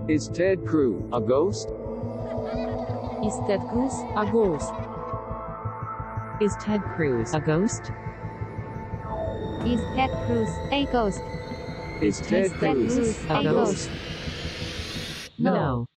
Is Ted Cruz a ghost? Is Ted Cruz a ghost? Is Ted Cruz a ghost? Is Ted Cruz a ghost? Is Ted Cruz a ghost? No.